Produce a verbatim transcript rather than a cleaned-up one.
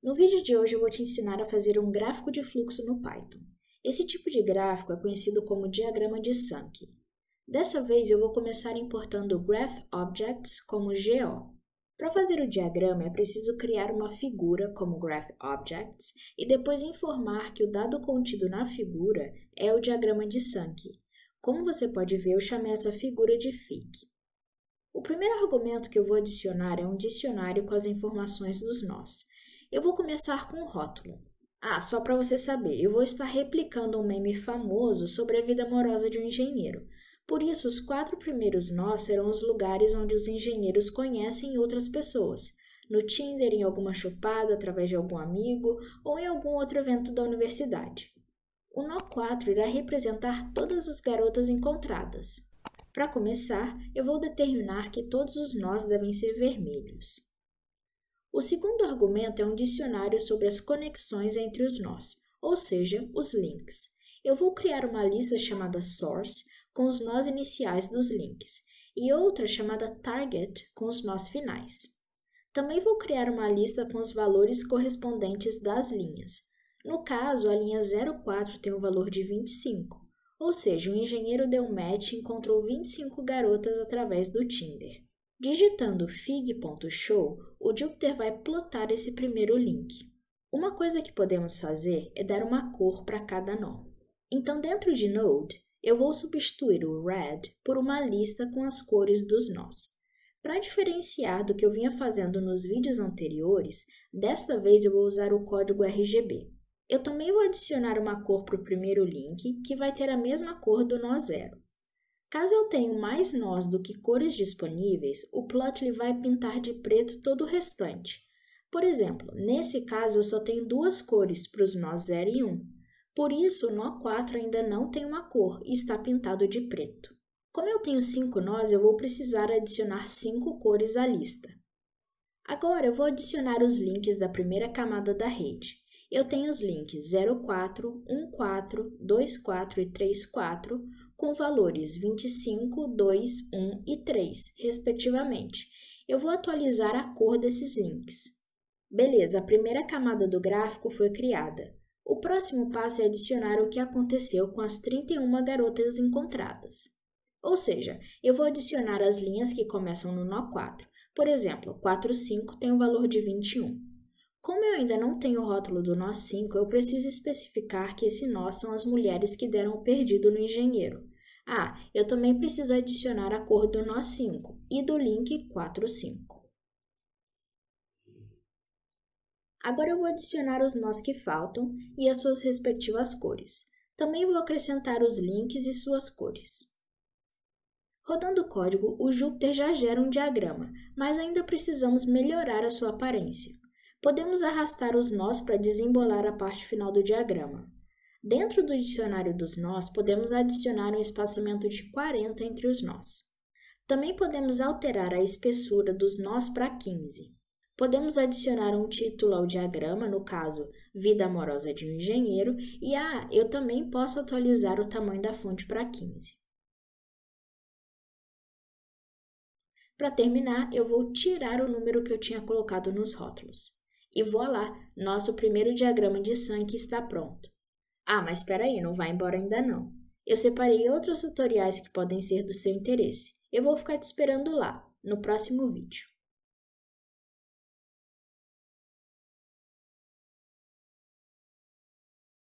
No vídeo de hoje eu vou te ensinar a fazer um gráfico de fluxo no Python. Esse tipo de gráfico é conhecido como diagrama de Sankey. Dessa vez eu vou começar importando o GraphObjects como G O. Para fazer o diagrama é preciso criar uma figura como GraphObjects e depois informar que o dado contido na figura é o diagrama de Sankey. Como você pode ver, eu chamei essa figura de Fig. O primeiro argumento que eu vou adicionar é um dicionário com as informações dos nós. Eu vou começar com o rótulo. Ah, só para você saber, eu vou estar replicando um meme famoso sobre a vida amorosa de um engenheiro. Por isso, os quatro primeiros nós serão os lugares onde os engenheiros conhecem outras pessoas. No Tinder, em alguma chupada, através de algum amigo ou em algum outro evento da universidade. O nó quatro irá representar todas as garotas encontradas. Para começar, eu vou determinar que todos os nós devem ser vermelhos. O segundo argumento é um dicionário sobre as conexões entre os nós, ou seja, os links. Eu vou criar uma lista chamada Source, com os nós iniciais dos links, e outra chamada Target, com os nós finais. Também vou criar uma lista com os valores correspondentes das linhas. No caso, a linha zero quatro tem o valor de vinte e cinco, ou seja, o engenheiro deu match e encontrou vinte e cinco garotas através do Tinder. Digitando fig.show, o Jupyter vai plotar esse primeiro link. Uma coisa que podemos fazer é dar uma cor para cada nó. Então, dentro de Node, eu vou substituir o red por uma lista com as cores dos nós. Para diferenciar do que eu vinha fazendo nos vídeos anteriores, desta vez eu vou usar o código R G B. Eu também vou adicionar uma cor para o primeiro link, que vai ter a mesma cor do nó zero. Caso eu tenha mais nós do que cores disponíveis, o Plotly vai pintar de preto todo o restante. Por exemplo, nesse caso eu só tenho duas cores para os nós zero e um. Por isso, o nó quatro ainda não tem uma cor e está pintado de preto. Como eu tenho cinco nós, eu vou precisar adicionar cinco cores à lista. Agora eu vou adicionar os links da primeira camada da rede. Eu tenho os links zero quatro, um quatro, dois quatro e três quatro, com valores vinte e cinco, dois, um e três, respectivamente. Eu vou atualizar a cor desses links. Beleza, a primeira camada do gráfico foi criada. O próximo passo é adicionar o que aconteceu com as trinta e uma garotas encontradas. Ou seja, eu vou adicionar as linhas que começam no nó quatro. Por exemplo, quatro, cinco tem o valor de vinte e um. Como eu ainda não tenho o rótulo do nó cinco, eu preciso especificar que esse nó são as mulheres que deram o perdido no engenheiro. Ah, eu também preciso adicionar a cor do nó cinco e do link quatro, cinco. Agora eu vou adicionar os nós que faltam e as suas respectivas cores. Também vou acrescentar os links e suas cores. Rodando o código, o Jupyter já gera um diagrama, mas ainda precisamos melhorar a sua aparência. Podemos arrastar os nós para desembolar a parte final do diagrama. Dentro do dicionário dos nós, podemos adicionar um espaçamento de quarenta entre os nós. Também podemos alterar a espessura dos nós para quinze. Podemos adicionar um título ao diagrama, no caso, Vida Amorosa de um Engenheiro, e ah, eu também posso atualizar o tamanho da fonte para quinze. Para terminar, eu vou tirar o número que eu tinha colocado nos rótulos. E voilá, nosso primeiro diagrama de Sankey está pronto. Ah, mas espera aí, não vai embora ainda não. Eu separei outros tutoriais que podem ser do seu interesse. Eu vou ficar te esperando lá, no próximo vídeo.